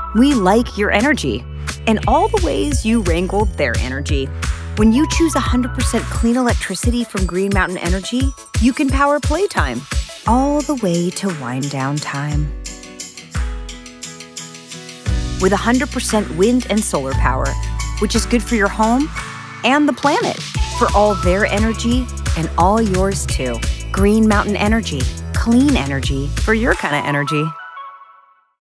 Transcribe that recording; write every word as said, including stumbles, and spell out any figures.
We like your energy and all the ways you wrangled their energy. When you choose one hundred percent clean electricity from Green Mountain Energy, you can power playtime all the way to wind down time. With one hundred percent wind and solar power, which is good for your home and the planet, for all their energy and all yours too. Green Mountain Energy, clean energy for your kind of energy.